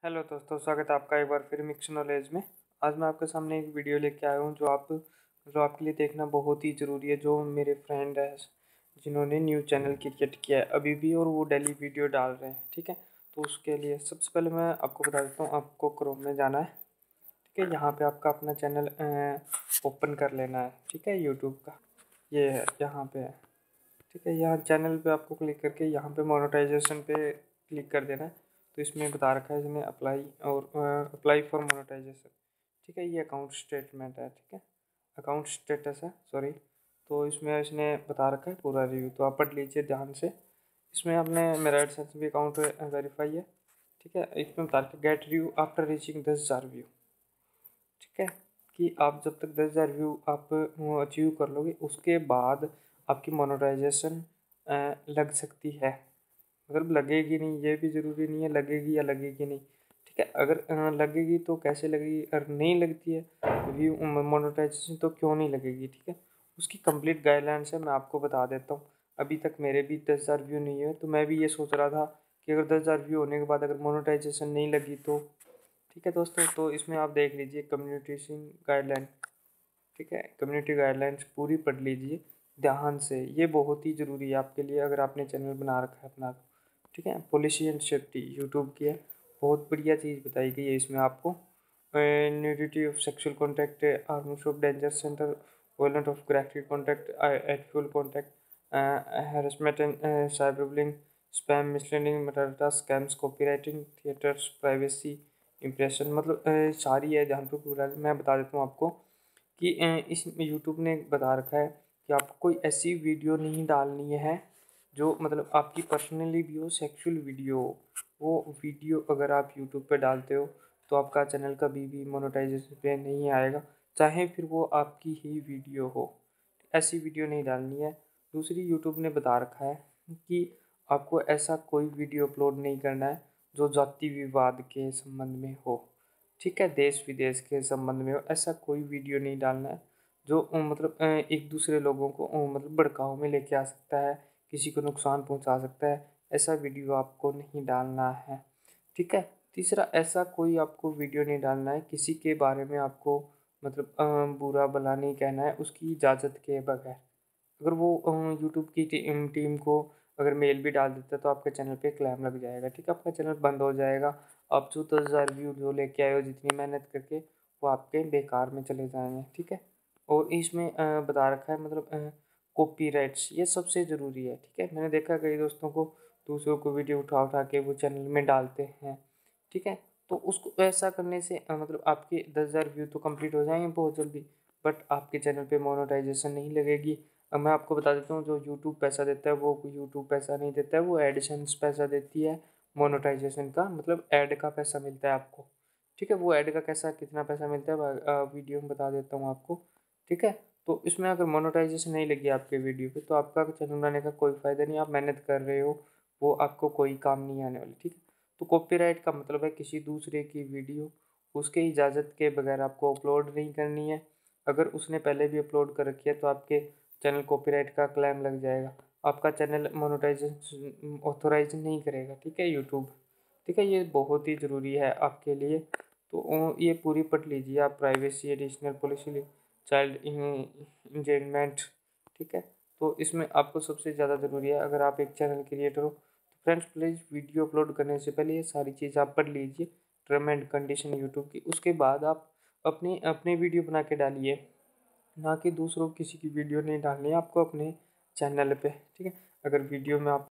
Hello दोस्तों, स्वागत है आपका एक बार फिर मिक्स नॉलेज में। आज मैं आपके सामने एक वीडियो लेके आया हूँ जो आपके लिए देखना बहुत ही ज़रूरी है। जो मेरे फ्रेंड है जिन्होंने न्यू चैनल क्रिएट किया है अभी भी और वो डेली वीडियो डाल रहे हैं, ठीक है। तो उसके लिए सबसे पहले मैं आपको बता देता हूँ, आपको क्रोम में जाना है, ठीक है। यहाँ पर आपका अपना चैनल ओपन कर लेना है, ठीक है। यूट्यूब का ये है, यहाँ पे है, ठीक है। यहाँ चैनल पे आपको क्लिक करके यहाँ पे मोनेटाइजेशन पे क्लिक कर देना है। तो इसमें बता रखा है इसमें अप्लाई और अप्लाई फॉर मोनेटाइजेशन, ठीक है। ये अकाउंट स्टेटमेंट है, ठीक है, अकाउंट स्टेटस है, सॉरी। तो इसमें इसने बता रखा है पूरा रिव्यू, तो आप पढ़ लीजिए ध्यान से। इसमें आपने मेरा एडसेंस भी अकाउंट वेरीफाई है, ठीक है। इसमें बता रखा है get review after reaching 10,000 view, ठीक है। कि आप जब तक 10,000 व्यू आप अचीव कर लोगे उसके बाद आपकी मोनेटाइजेशन लग सकती है। मतलब लगेगी नहीं, ये भी ज़रूरी नहीं है लगेगी या लगेगी नहीं, ठीक है। अगर लगेगी तो कैसे लगेगी, अगर नहीं लगती है व्यू मोनेटाइजेशन तो क्यों नहीं लगेगी, ठीक है। उसकी कंप्लीट गाइडलाइंस है, मैं आपको बता देता हूँ। अभी तक मेरे भी 10,000 व्यू नहीं है, तो मैं भी ये सोच रहा था कि अगर 10,000 व्यू होने के बाद अगर मोनेटाइजेशन नहीं लगी तो, ठीक है दोस्तों। तो इसमें आप देख लीजिए कम्युनिकेशन गाइडलाइन, ठीक है। कम्युनिटी गाइडलाइंस पूरी पढ़ लीजिए ध्यान से, ये बहुत ही ज़रूरी है आपके लिए अगर आपने चैनल बना रखा है अपना, ठीक है। पॉलिसी एंड सेफ्टी यूट्यूब की है, बहुत बढ़िया चीज़ बताई गई है इसमें आपको। Nudity of sexual contact, arms of danger centre, violent of graphic contact, hateful contact, harassment and cyber bullying, spam, misleading, metadata, scams, copyrighting, theatres, privacy, impression, मतलब सारी है। ध्यान पे मैं बता देता हूँ आपको कि इस यूट्यूब ने बता रखा है कि आपको कोई ऐसी वीडियो नहीं डालनी है जो मतलब आपकी पर्सनली भी हो, सेक्सुअल वीडियो हो। वो वीडियो अगर आप यूट्यूब पे डालते हो तो आपका चैनल कभी भी मोनेटाइजेशन पे नहीं आएगा, चाहे फिर वो आपकी ही वीडियो हो। ऐसी वीडियो नहीं डालनी है। दूसरी, यूट्यूब ने बता रखा है कि आपको ऐसा कोई वीडियो अपलोड नहीं करना है जो जाति विवाद के संबंध में हो, ठीक है। देश विदेश के संबंध में हो, ऐसा कोई वीडियो नहीं डालना है जो मतलब एक दूसरे लोगों को मतलब भड़काव में लेके आ सकता है, किसी को नुकसान पहुंचा सकता है। ऐसा वीडियो आपको नहीं डालना है, ठीक है। तीसरा, ऐसा कोई आपको वीडियो नहीं डालना है किसी के बारे में आपको मतलब बुरा भला नहीं कहना है उसकी इजाज़त के बगैर। अगर वो यूट्यूब की टीम को अगर मेल भी डाल देता है तो आपके चैनल पे क्लेम लग जाएगा, ठीक है। आपका चैनल बंद हो जाएगा। आप जो 10,000 व्यू जो लेके आए हो जितनी मेहनत करके, वो आपके बेकार में चले जाएंगे, ठीक है। और इसमें बता रखा है मतलब कॉपीराइट्स, ये सबसे ज़रूरी है, ठीक है। मैंने देखा कई दोस्तों को, दूसरों को वीडियो उठा उठा के वो चैनल में डालते हैं, ठीक है। तो उसको ऐसा करने से मतलब आपके 10,000 व्यू तो कंप्लीट हो जाएंगे बहुत जल्दी, बट आपके चैनल पे मोनेटाइजेशन नहीं लगेगी। अब मैं आपको बता देता हूँ, जो यूट्यूब पैसा देता है वो यूट्यूब पैसा नहीं देता है, वो एडसेंस पैसा देती है। मोनेटाइजेशन का मतलब ऐड का पैसा मिलता है आपको, ठीक है। वो ऐड का कैसा कितना पैसा मिलता है वीडियो में बता देता हूँ आपको, ठीक है। तो इसमें अगर मोनेटाइजेशन नहीं लगी आपके वीडियो पे तो आपका चैनल बनाने का कोई फ़ायदा नहीं। आप मेहनत कर रहे हो, वो आपको कोई काम नहीं आने वाली, ठीक है। तो कॉपीराइट का मतलब है किसी दूसरे की वीडियो उसके इजाज़त के बगैर आपको अपलोड नहीं करनी है। अगर उसने पहले भी अपलोड कर रखी है तो आपके चैनल कॉपीराइट का क्लेम लग जाएगा, आपका चैनल मोनेटाइजेशन ऑथोराइज नहीं करेगा, ठीक है यूट्यूब, ठीक है। ये बहुत ही ज़रूरी है आपके लिए। तो ये पूरी पढ़ लीजिए आप, privacy additional policy, child endangerment, ठीक है। तो इसमें आपको सबसे ज़्यादा ज़रूरी है अगर आप एक चैनल क्रिएटर हो तो फ्रेंड्स प्लीज़ वीडियो अपलोड करने से पहले ये सारी चीज़ आप पढ़ लीजिए, टर्म एंड कंडीशन यूट्यूब की। उसके बाद आप अपनी अपनी वीडियो बना के डालिए, ना कि दूसरों किसी की वीडियो नहीं डालनी है आपको अपने चैनल पे, ठीक है। अगर वीडियो में आप